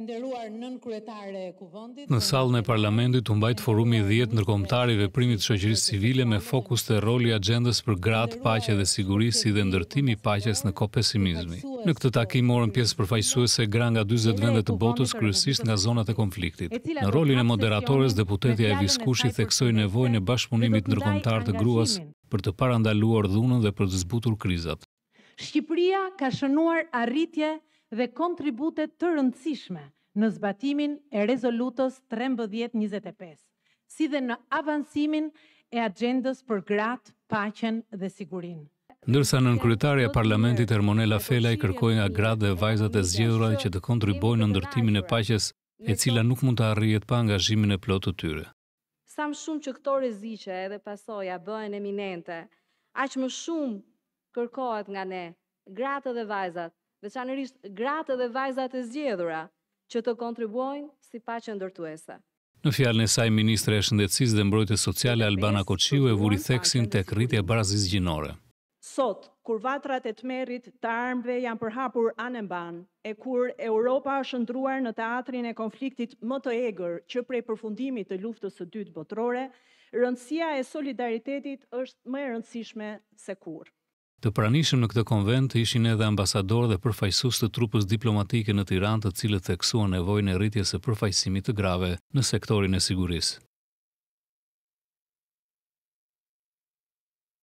nderuar nën kryetare e Kuvendit. Në sallën e parlamentit u mbajt forumi 10 ndërkombëtar i veprimit të shoqërisë civile me fokus te roli i agjendës për gratë, paqe dhe siguri si dhe ndërtimi i paqes në kohë pesimizmi. Në këtë takim morën pjesë përfaqësuese gra nga 40 vende të botës, kryesisht nga zonat e konfliktit. Në rolin e moderatores, deputetja Evis Kushi theksoi nevojën e bashkëpunimit ndërkombëtar të gruas për të parandaluar dhunën dhe për të zbutur krizat. Shqipëria ka shënuar arritje dhe kontribute të rëndësishme në zbatimin e rezolutës 1325, si dhe në avansimin e agjendës për gratë, paqen dhe sigurinë. Ndërsa nënkryetaria e parlamentit Ermonela Felaj kërkoi nga gratë dhe vajzat e zgjedhura që të kontribuojnë në ndërtimin e paqes, e cila nuk mund të arrihet pa angazhimin e plotë të tyre. Sa më shumë që këto rreziqe edhe pasoja bëhen eminente, aq më shumë kërkohet nga ne, gratë dhe vajzat, veçanërisht gratë dhe vajzat e zgjedhura, që të kontribuojnë si paqe ndërtuese. Në fjalën e saj, ministre e Shëndetësisë dhe Mbrojtjes Sociale Albana Koçiu e vuri theksin tek rritja e barazisë gjinore. Sot, kur vatrat e tmerrit të armëve janë përhapur anemban, e kur Europa është ndruar në teatrin e konfliktit më të egër që prej përfundimit të luftës së dytë botërore, rëndësia e solidaritetit është më e rëndësishme se kur. Të pranishëm në këtë konvent ishin edhe ambasadorë dhe përfaqësues të trupës diplomatike në Tiranë, të cilët theksuan nevojën e rritjes së përfaqësimit të grave në sektorin e sigurisë.